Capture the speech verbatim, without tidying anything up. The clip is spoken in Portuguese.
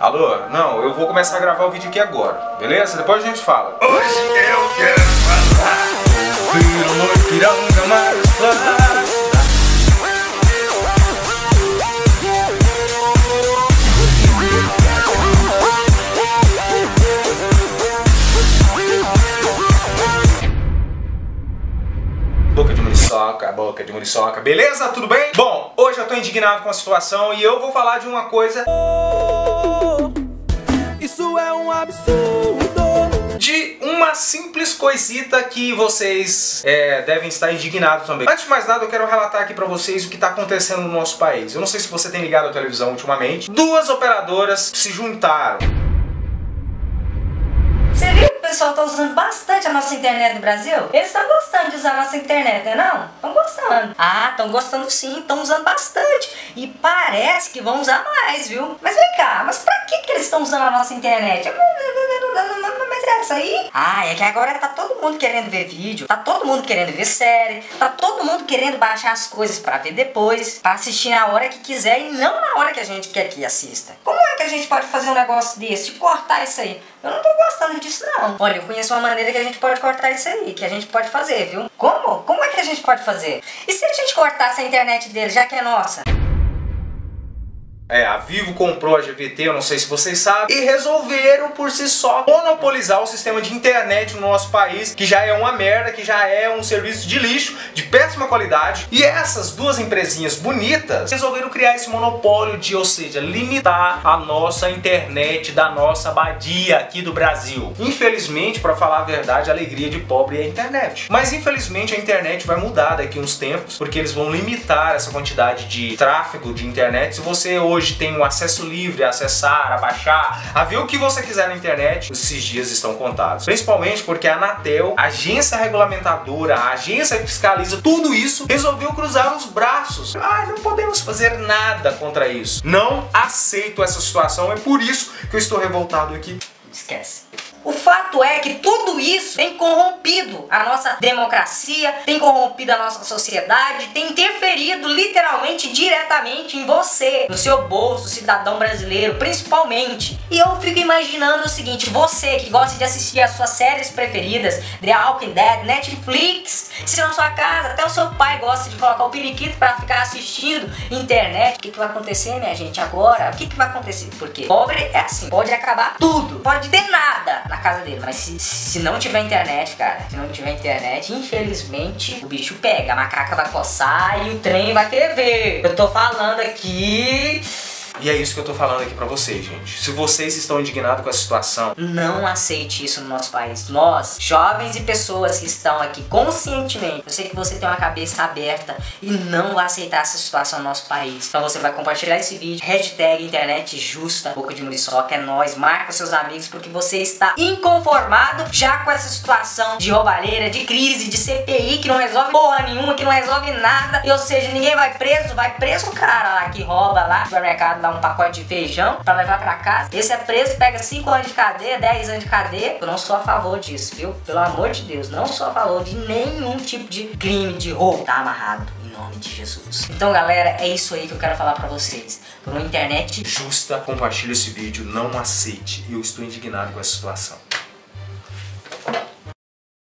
Alô? Não, eu vou começar a gravar o vídeo aqui agora, beleza? Depois a gente fala. Hoje eu quero falar Vira um piranga mais Boca de muriçoca, boca de muriçoca, beleza? Tudo bem? Bom, hoje eu tô indignado com a situação e eu vou falar de uma coisa... Isso é um absurdo! De uma simples coisita que vocês é, devem estar indignados também. Antes de mais nada, eu quero relatar aqui pra vocês o que tá acontecendo no nosso país. Eu não sei se você tem ligado a televisão ultimamente. Duas operadoras se juntaram. Você viu que o pessoal tá usando bastante a nossa internet no Brasil? Eles estão gostando de usar a nossa internet, né não? Estão gostando. Ah, estão gostando sim, estão usando bastante. E parece que vão usar mais, viu? Mas vem cá, mas pra que, que eles estão usando a nossa internet? Mas é isso aí? Ah, é que agora tá todo mundo querendo ver vídeo, tá todo mundo querendo ver série, tá todo mundo querendo baixar as coisas pra ver depois, pra assistir na hora que quiser e não na hora que a gente quer que assista. Como é que a gente pode fazer um negócio desse, de cortar isso aí? Eu não tô gostando disso não. Olha, eu conheço uma maneira que a gente pode cortar isso aí, que a gente pode fazer, viu? Como? Como é que a gente pode fazer? E se a gente cortasse a internet dele, já que é nossa? É, a Vivo comprou a G V T, eu não sei se vocês sabem, e resolveram por si só monopolizar o sistema de internet no nosso país, que já é uma merda, que já é um serviço de lixo, de péssima qualidade. E essas duas empresinhas bonitas resolveram criar esse monopólio de, ou seja, limitar a nossa internet da nossa abadia aqui do Brasil. Infelizmente, pra falar a verdade, a alegria de pobre é a internet. Mas infelizmente a internet vai mudar daqui uns tempos, porque eles vão limitar essa quantidade de tráfego de internet. Se você hoje Hoje tem um acesso livre a acessar, a baixar, a ver o que você quiser na internet, esses dias estão contados. Principalmente porque a Anatel, a agência regulamentadora, a agência que fiscaliza tudo isso, resolveu cruzar os braços. Ah, não podemos fazer nada contra isso. Não aceito essa situação, é por isso que eu estou revoltado aqui. Esquece. O fato é que tudo isso tem corrompido a nossa democracia, tem corrompido a nossa sociedade, tem interferido literalmente, diretamente em você, no seu bolso, cidadão brasileiro, principalmente. E eu fico imaginando o seguinte, você que gosta de assistir as suas séries preferidas, The Walking Dead, Netflix, se na sua casa até o seu pai gosta de colocar o periquito para ficar assistindo internet, o que, que vai acontecer, minha gente, agora? O que, que vai acontecer? Porque pobre é assim, pode acabar tudo, pode ter nada na casa dele, mas se, se não tiver internet, cara, se não tiver internet, infelizmente o bicho pega, a macaca vai coçar e o trem vai ferver. Eu tô falando aqui... E é isso que eu tô falando aqui pra vocês, gente. Se vocês estão indignados com essa situação, não aceite isso no nosso país. Nós, jovens e pessoas que estão aqui conscientemente, eu sei que você tem uma cabeça aberta e não vai aceitar essa situação no nosso país. Então você vai compartilhar esse vídeo, hashtag internet justa, boca de muriçoca, é nóis, marca seus amigos porque você está inconformado já com essa situação de roubalheira, de crise, de C P I que não resolve porra nenhuma, que não resolve nada, e ou seja, ninguém vai preso, vai preso o cara lá que rouba lá no supermercado, dá um pacote de feijão pra levar pra casa. Esse é preso, pega cinco anos de cadeia, dez anos de cadeia. Eu não sou a favor disso, viu? Pelo amor de Deus, não sou a favor de nenhum tipo de crime, de roubo. Tá amarrado, em nome de Jesus. Então, galera, é isso aí que eu quero falar pra vocês. Por uma internet justa, compartilhe esse vídeo, não aceite. Eu estou indignado com essa situação.